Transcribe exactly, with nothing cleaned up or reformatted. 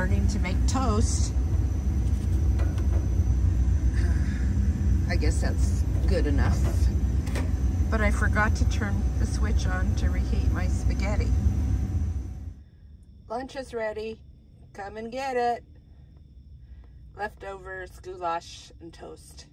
learning to make toast. I guess that's good enough. But I forgot to turn the switch on to reheat my spaghetti. Lunch is ready. Come and get it. Leftovers, goulash, and toast.